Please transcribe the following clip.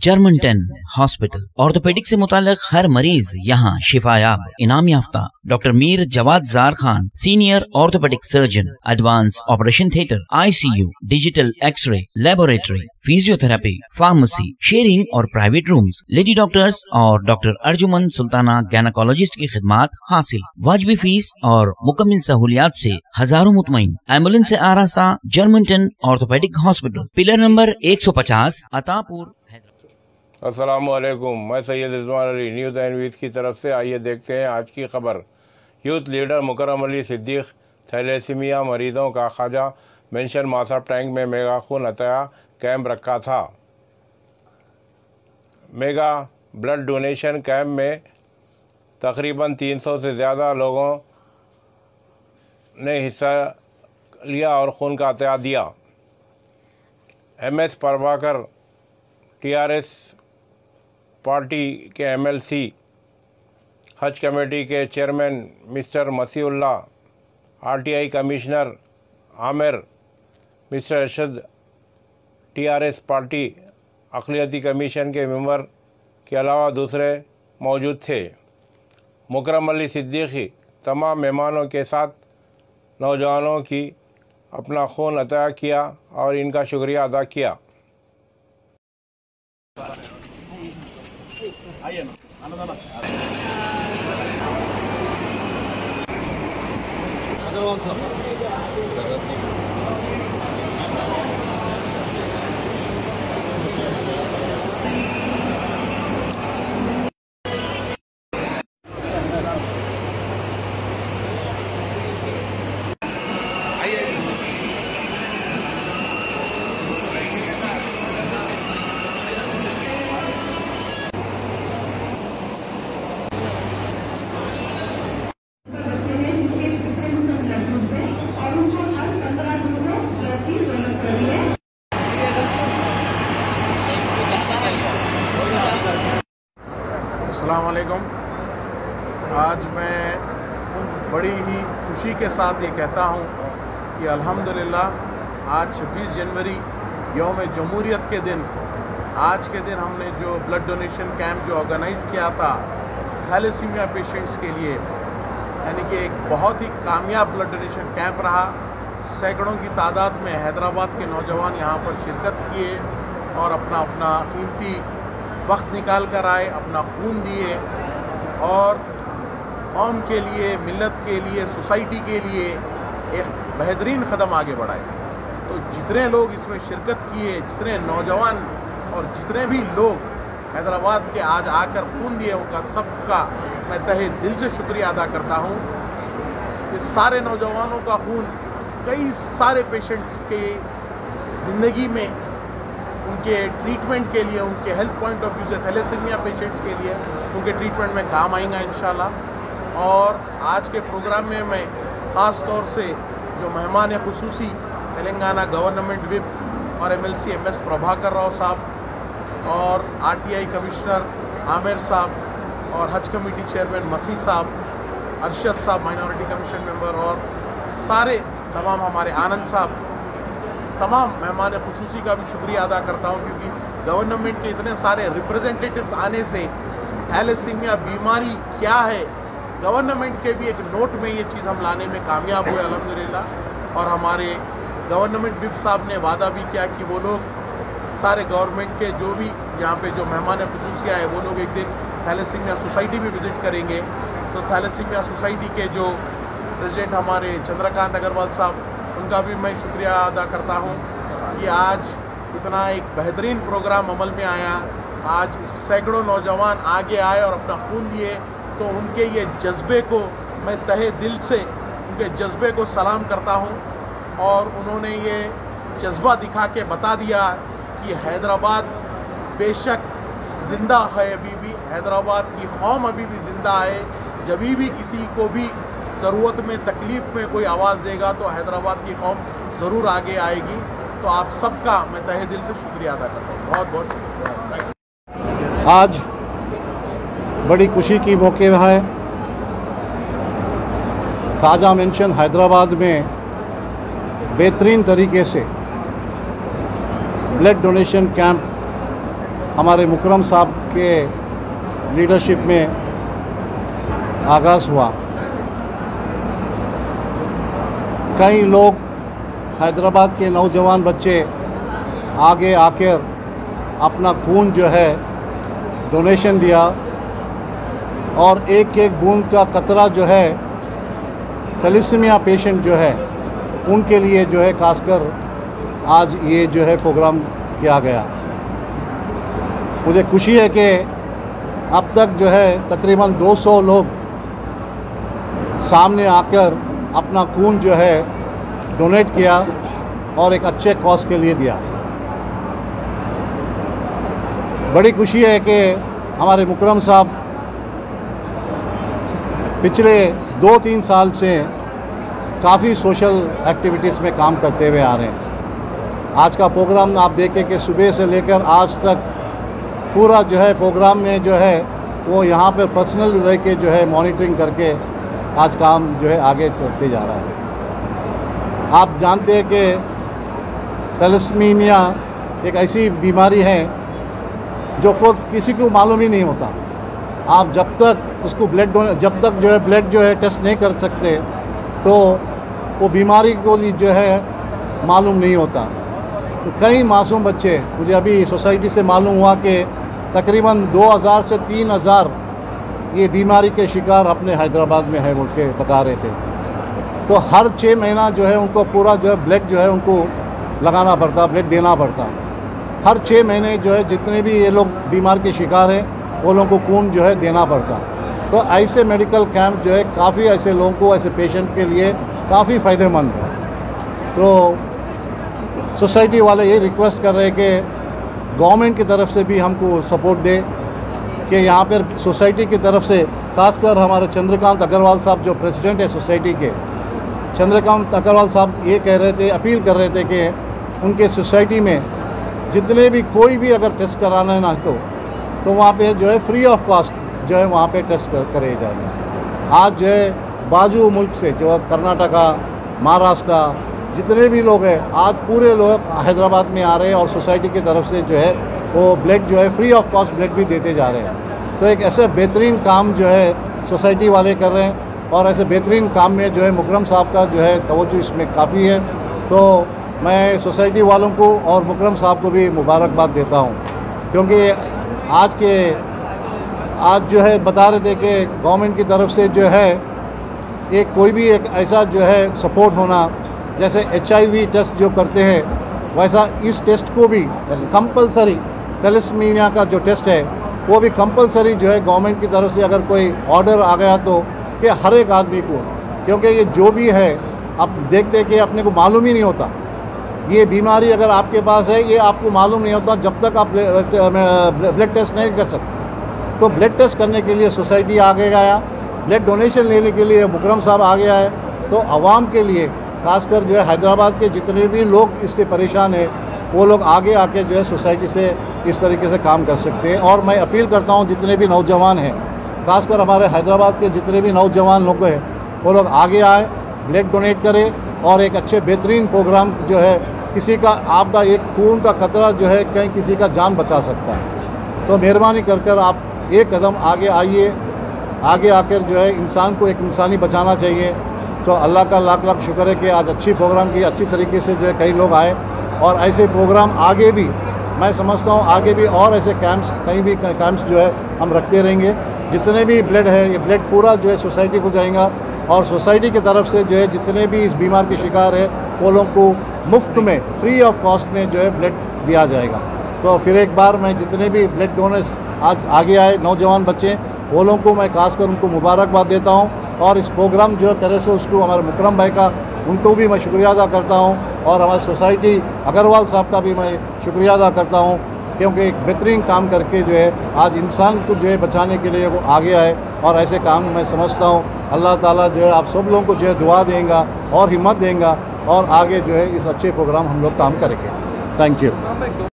German 10 hospital. Orthopaedic से मुताल्लिक हर मरीज यहाँ शिफायाब। इनाम याफ्ता doctor Mir Jawad Zar Khan, senior orthopaedic surgeon. Advance operation theatre, ICU, digital x-ray, laboratory, physiotherapy, pharmacy, sharing और प्राइवेट रूम्स। लेडी डॉक्टर्स और डॉक्टर अर्जुमन सुल्ताना गैनाकोलॉजिस्ट की खिदमात हासिल। वाजबी फीस और मुकम्मल सहूलियात से हजारों मुतमईन। एम्बुलेंस से आरास्ता German 10 orthopaedic hospital, pillar number 150, Attapur. अस्सलामुअलैकुम, मैं Syed Rizwan Ali, news and views की तरफ से। आइए देखते हैं आज की खबर। Youth leader Mukarram Ali Siddiq thalassaemia मरीज़ों का ख्वाजा मेंशन मासा टैंक में मेगा खून अताया कैंप रखा था। मेगा ब्लड डोनेशन कैंप में तकरीबन 300 से ज़्यादा लोगों ने हिस्सा लिया और खून का अताया दिया। MS प्रभाकर TRS पार्टी के MLC, हज कमेटी के chairman mister Masiullah, RTI commissioner Aamir, mister Arshad, TRS party अक़लियती कमीशन के मेंबर के अलावा दूसरे मौजूद थे। मुकर्रम अली सिद्दीकी तमाम मेहमानों के साथ नौजवानों की अपना खून अता किया और इनका शुक्रिया अदा किया। अस्सलाम वालेकुम। आज मैं बड़ी ही खुशी के साथ ये कहता हूँ कि अल्हम्दुलिल्लाह आज 26 जनवरी यौम जमहूरियत के दिन, आज के दिन हमने जो ब्लड डोनेशन कैंप जो ऑर्गेनाइज़ किया था थैलेसीमिया पेशेंट्स के लिए, यानी कि एक बहुत ही कामयाब ब्लड डोनेशन कैंप रहा। सैकड़ों की तादाद में हैदराबाद के नौजवान यहाँ पर शिरकत किए और अपना अपना कीमती वक्त निकाल कर आए, अपना खून दिए और कौम के लिए, मिल्लत के लिए, सोसाइटी के लिए एक बेहतरीन कदम आगे बढ़ाए। तो जितने लोग इसमें शिरकत किए, जितने नौजवान और जितने भी लोग हैदराबाद के आज आकर खून दिए, उनका सबका मैं तहे दिल से शुक्रिया अदा करता हूँ। इस सारे नौजवानों का खून कई सारे पेशेंट्स के ज़िंदगी में, उनके ट्रीटमेंट के लिए, उनके हेल्थ पॉइंट ऑफ व्यू से, थैलेसीमिया पेशेंट्स के लिए उनके ट्रीटमेंट में काम आएगा इंशाल्लाह। और आज के प्रोग्राम में मैं ख़ास तौर से जो मेहमान खुसूसी तेलंगाना गवर्नमेंट विप और MLC MS प्रभाकर राव साहब और RTI कमिश्नर आमिर साहब और हज कमेटी चेयरमैन मसी साहब, अरशद साहब माइनॉरिटी कमीशन मेंबर और सारे तमाम हमारे आनंद साहब, तमाम मेहमान खुसूसी का भी शुक्रिया अदा करता हूँ, क्योंकि गवर्नमेंट के इतने सारे रिप्रेजेंटेटिव्स आने से थैलेसीमिया बीमारी क्या है, गवर्नमेंट के भी एक नोट में ये चीज़ हम लाने में कामयाब हुए अल्हम्दुलिल्लाह। और हमारे गवर्नमेंट विप साहब ने वादा भी किया कि वो लोग सारे गवर्नमेंट के जो भी यहाँ पे जो मेहमान खुसूसिया है, वो लोग एक दिन थैलेसीमिया सोसाइटी भी विज़िट करेंगे। तो थैलेसीमिया सोसाइटी के जो प्रेसिडेंट हमारे चंद्रकांत अग्रवाल साहब, उनका भी मैं शुक्रिया अदा करता हूँ कि आज इतना एक बेहतरीन प्रोग्राम अमल में आया। आज सैकड़ों नौजवान आगे आए और अपना खून दिए, तो उनके ये जज्बे को मैं तहे दिल से, उनके जज्बे को सलाम करता हूँ। और उन्होंने ये जज्बा दिखा के बता दिया कि हैदराबाद बेशक ज़िंदा है, अभी भी हैदराबाद की कौम अभी भी ज़िंदा है। जब भी किसी को भी ज़रूरत में, तकलीफ़ में कोई आवाज़ देगा तो हैदराबाद की कौम ज़रूर आगे आएगी। तो आप सबका मैं तहे दिल से शुक्रिया अदा करता हूँ। बहुत बहुत शुक्रिया। आज बड़ी खुशी की मौके है। ख्वाजा मेंशन हैदराबाद में बेहतरीन तरीके से ब्लड डोनेशन कैंप हमारे मुकरम साहब के लीडरशिप में आगाज़ हुआ। कई लोग हैदराबाद के नौजवान बच्चे आगे आकर अपना खून जो है डोनेशन दिया और एक एक बूंद का कतरा जो है थैलेसीमिया पेशेंट जो है उनके लिए जो है खासकर आज ये जो है प्रोग्राम किया गया। मुझे खुशी है कि अब तक जो है तकरीबन 200 लोग सामने आकर अपना खून जो है डोनेट किया और एक अच्छे कॉज के लिए दिया। बड़ी खुशी है कि हमारे मुकरम साहब पिछले 2-3 साल से काफ़ी सोशल एक्टिविटीज़ में काम करते हुए आ रहे हैं। आज का प्रोग्राम आप देखें कि सुबह से लेकर आज तक पूरा जो है प्रोग्राम में जो है वो यहाँ पर पर्सनल रह के जो है मॉनिटरिंग करके आज काम जो है आगे चलते जा रहा है। आप जानते हैं कि थैलेसीमिया एक ऐसी बीमारी है जो को किसी को मालूम ही नहीं होता। आप जब तक उसको जब तक जो है ब्लड जो है टेस्ट नहीं कर सकते तो वो बीमारी को जो है मालूम नहीं होता। तो कई मासूम बच्चे, मुझे अभी सोसाइटी से मालूम हुआ कि तकरीबन 2000 से 3000 ये बीमारी के शिकार अपने हैदराबाद में है बोल के बता रहे थे। तो हर 6 महीना जो है उनको पूरा जो है ब्लड जो है उनको लगाना पड़ता, ब्लड देना पड़ता। हर 6 महीने जो है जितने भी ये लोग बीमार के शिकार हैं वो लोगों को खून जो है देना पड़ता। तो ऐसे मेडिकल कैंप जो है काफ़ी ऐसे लोगों को, ऐसे पेशेंट के लिए काफ़ी फ़ायदेमंद है। तो सोसाइटी वाले ये रिक्वेस्ट कर रहे हैं कि गवर्नमेंट की तरफ से भी हमको सपोर्ट दे कि यहाँ पर सोसाइटी की तरफ से खासकर हमारे चंद्रकांत अग्रवाल साहब जो प्रेसिडेंट है सोसाइटी के, चंद्रकांत अग्रवाल साहब ये कह रहे थे, अपील कर रहे थे कि उनके सोसाइटी में जितने भी कोई भी अगर टेस्ट कराना है ना तो वहाँ पे जो है फ्री ऑफ कॉस्ट जो है वहाँ पे टेस्ट करे जाएंगे। आज जो है बाजू मुल्क से जो कर्नाटका, महाराष्ट्र जितने भी लोग हैं आज पूरे लोग हैदराबाद में आ रहे हैं और सोसाइटी की तरफ से जो है वो ब्लड जो है फ्री ऑफ कॉस्ट ब्लड भी देते जा रहे हैं। तो एक ऐसे बेहतरीन काम जो है सोसाइटी वाले कर रहे हैं और ऐसे बेहतरीन काम में जो है मुकरम साहब का जो है तवज्जो इसमें काफ़ी है। तो मैं सोसाइटी वालों को और मुकरम साहब को भी मुबारकबाद देता हूँ, क्योंकि आज जो है बता रहे थे कि गवर्नमेंट की तरफ से जो है एक कोई भी एक ऐसा जो है सपोर्ट होना, जैसे HIV टेस्ट जो करते हैं वैसा इस टेस्ट को भी कंपलसरी, थैलेसीमिया का जो टेस्ट है वो भी कंपलसरी जो है गवर्नमेंट की तरफ से अगर कोई ऑर्डर आ गया तो कि हर एक आदमी को, क्योंकि ये जो भी है आप देखते कि अपने को मालूम ही नहीं होता। ये बीमारी अगर आपके पास है ये आपको मालूम नहीं होता जब तक आप ब्लड टेस्ट नहीं कर सकते। तो ब्लड टेस्ट करने के लिए सोसाइटी आगे आया, ब्लड डोनेशन लेने के लिए मुकरम साहब आगे आए। तो आवाम के लिए खासकर जो है हैदराबाद के जितने भी लोग इससे परेशान हैं वो लोग आगे आके जो है सोसाइटी से इस तरीके से काम कर सकते हैं। और मैं अपील करता हूँ जितने भी नौजवान हैं, खासकर हमारे हैदराबाद के जितने भी नौजवान लोग हैं वो लोग आगे आए, ब्लड डोनेट करें और एक अच्छे बेहतरीन प्रोग्राम जो है किसी का आपका एक खून का खतरा जो है कहीं किसी का जान बचा सकता है। तो मेहरबानी कर आप एक कदम आगे आइए, आगे आकर जो है इंसान को एक इंसानी बचाना चाहिए। तो अल्लाह का लाख लाख शुक्र है कि आज अच्छी प्रोग्राम की अच्छी तरीके से जो है कई लोग आए और ऐसे प्रोग्राम आगे भी मैं समझता हूँ आगे भी और ऐसे कैंप्स कहीं भी कैंप्स जो है हम रखते रहेंगे। जितने भी ब्लड है ये ब्लड पूरा जो है सोसाइटी को जाएगा और सोसाइटी की तरफ से जो है जितने भी इस बीमार के शिकार है वो लोगों को मुफ्त में फ्री ऑफ कॉस्ट में जो है ब्लड दिया जाएगा। तो फिर एक बार मैं जितने भी ब्लड डोनर्स आज आगे आए नौजवान बच्चे वो लोगों को मैं खासकर उनको मुबारकबाद देता हूँ और इस प्रोग्राम जो करे सो उसको हमारे मुकरम भाई का उनको भी मैं शुक्रिया अदा करता हूँ और हमारी सोसाइटी अग्रवाल साहब का भी मैं शुक्रिया अदा करता हूँ, क्योंकि एक बेहतरीन काम करके जो है आज इंसान को जो है बचाने के लिए वो आगे आए और ऐसे काम मैं समझता हूँ अल्लाह ताला जो है आप सब लोगों को जो है दुआ देगा और हिम्मत देगा और आगे जो है इस अच्छे प्रोग्राम हम लोग काम करेंगे। Thank you.